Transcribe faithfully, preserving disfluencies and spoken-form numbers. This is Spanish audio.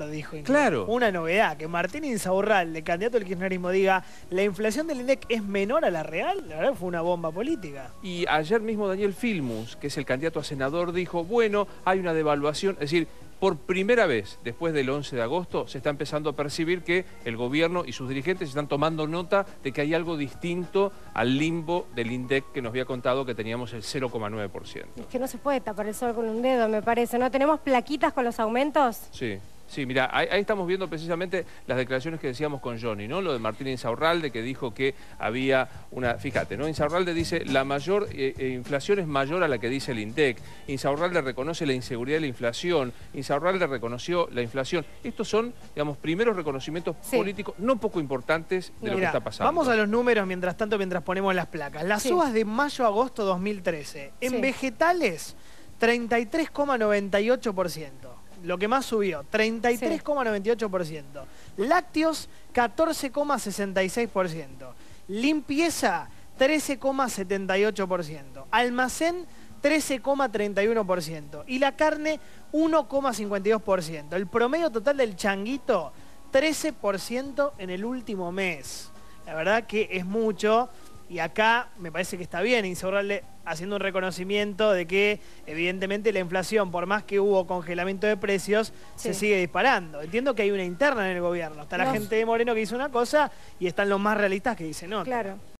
lo dijo. Incluso. Claro. Una novedad, que Martín Insaurralde, candidato del kirchnerismo, diga la inflación del INDEC es menor a la real, la verdad fue una bomba política. Y ayer mismo Daniel Filmus, que es el candidato a senador, dijo, bueno, hay una devaluación, es decir, por primera vez, después del once de agosto, se está empezando a percibir que el gobierno y sus dirigentes están tomando nota de que hay algo distinto al limbo del INDEC que nos había contado que teníamos el cero coma nueve por ciento. Es que no se puede tapar el sol con un dedo, me parece. ¿No tenemos plaquitas con los aumentos? Sí. Sí, mira, ahí, ahí estamos viendo precisamente las declaraciones que decíamos con Johnny, ¿no? Lo de Martín Insaurralde, que dijo que había una... Fíjate, ¿no? Insaurralde dice, la mayor eh, eh, inflación es mayor a la que dice el INDEC. Insaurralde reconoce la inseguridad de la inflación. Insaurralde reconoció la inflación. Estos son, digamos, primeros reconocimientos sí. políticos no poco importantes de Mira, lo que está pasando. Vamos a los números mientras tanto, mientras ponemos las placas. Las sí. uvas de mayo-agosto dos mil trece. En sí. vegetales, treinta y tres coma noventa y ocho por ciento. Lo que más subió, treinta y tres coma noventa y ocho por ciento. Lácteos, catorce coma sesenta y seis por ciento. Limpieza, trece coma setenta y ocho por ciento. Almacén, trece coma treinta y uno por ciento. Y la carne, uno coma cincuenta y dos por ciento. El promedio total del changuito, trece por ciento en el último mes. La verdad que es mucho. Y acá me parece que está bien Insaurralde haciendo un reconocimiento de que evidentemente la inflación, por más que hubo congelamiento de precios, sí. se sigue disparando. Entiendo que hay una interna en el gobierno. Está la no. gente de Moreno que dice una cosa y están los más realistas que dicen otra. Claro.